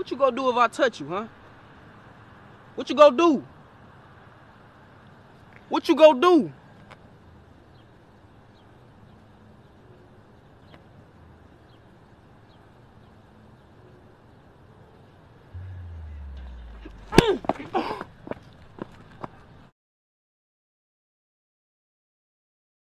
What you gonna do if I touch you, huh? What you gonna do? What you gonna do?